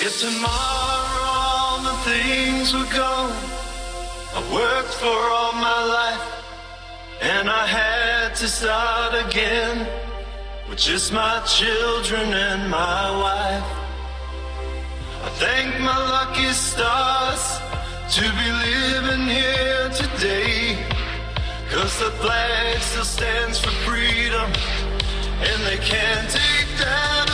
If tomorrow all the things were gone, I worked for all my life, and I had to start again with just my children and my wife. I thank my lucky stars to be living here today, 'cause the flag still stands for freedom, and they can't take that away.